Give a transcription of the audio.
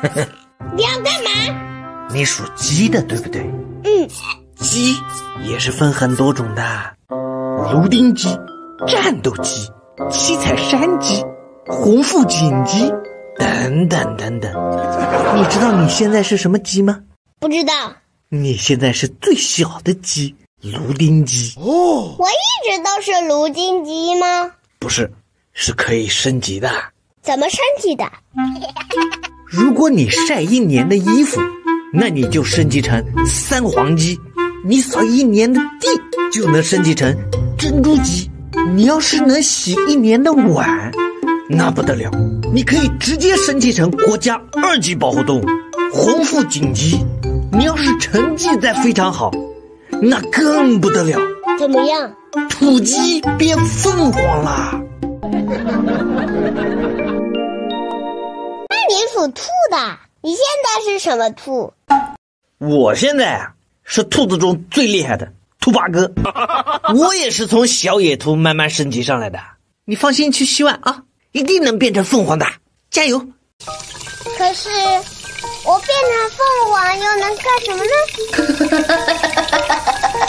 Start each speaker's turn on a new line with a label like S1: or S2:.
S1: 你要干嘛？
S2: 你属鸡的，对不对？鸡也是分很多种的，芦丁鸡、战斗鸡、七彩山鸡、红腹锦鸡等等等等。你知道你现在是什么鸡吗？
S1: 不知道。
S2: 你现在是最小的鸡，芦丁鸡。
S1: 我一直都是芦丁鸡吗？
S2: 不是，是可以升级的。
S1: 怎么升级的？
S2: 如果你晒一年的衣服，那你就升级成三黄鸡；你扫一年的地，就能升级成珍珠鸡；你要是能洗一年的碗，那不得了，你可以直接升级成国家2级保护动物红腹锦鸡。你要是成绩再非常好，那更不得了，
S1: 怎么样？
S2: 土鸡变凤凰啦！
S1: 那你属兔的，你现在是什么兔？
S2: 我现在啊，是兔子中最厉害的兔八哥。我也是从小野兔慢慢升级上来的。你放心去洗碗啊，一定能变成凤凰的，加油！
S1: 可是我变成凤凰又能干什么呢？